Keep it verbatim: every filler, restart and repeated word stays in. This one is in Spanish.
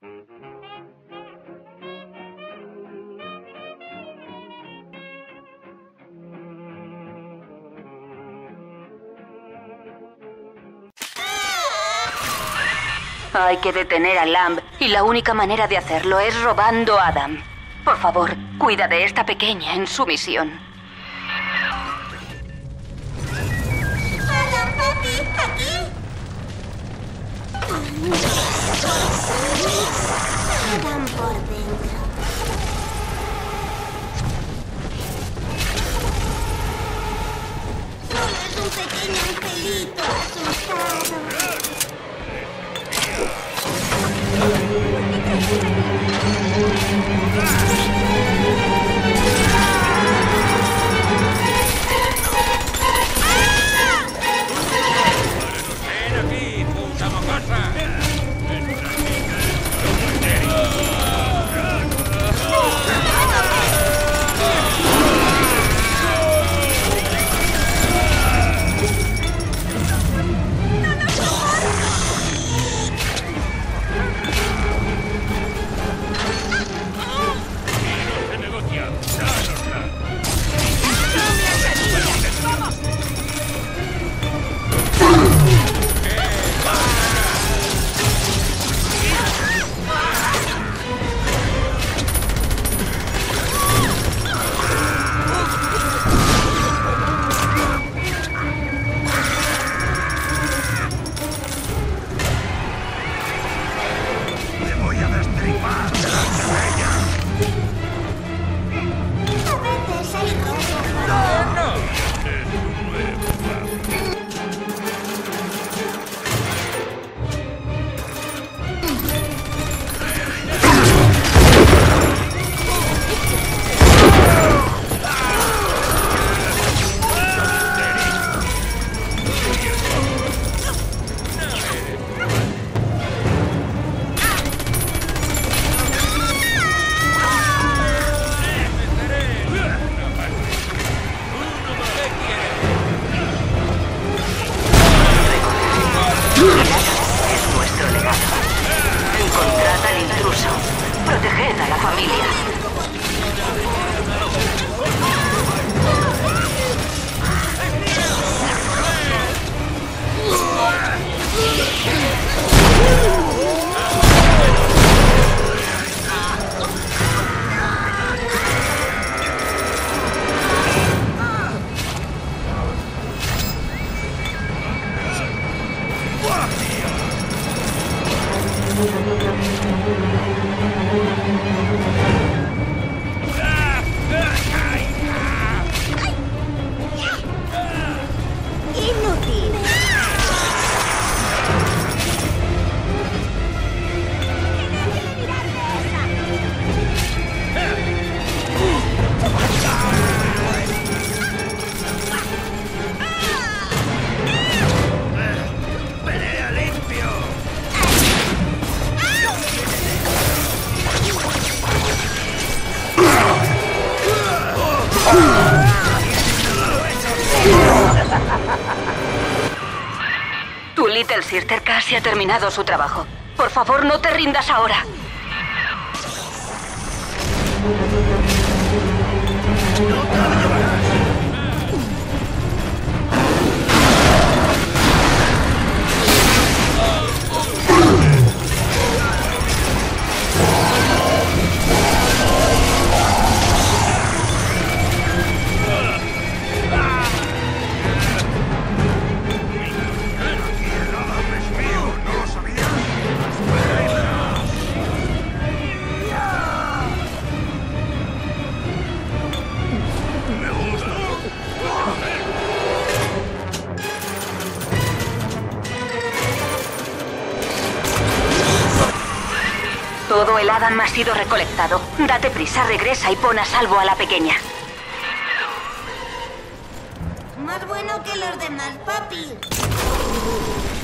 Hay que detener a Lamb y la única manera de hacerlo es robando a Adam. Por favor, cuida de esta pequeña en su misión. ¡Hola, papi! ¿Aquí? Adam por dentro. Solo es un pequeño angelito asustado. ¡Ven aquí, puta mocosa! Proteged a la familia. Inútil. ¡Pelea limpio! Tu Little Sister casi ha terminado su trabajo. Por favor, no te rindas ahora. Todo el Adam ha sido recolectado. Date prisa, regresa y pon a salvo a la pequeña. Más bueno que los demás, papi.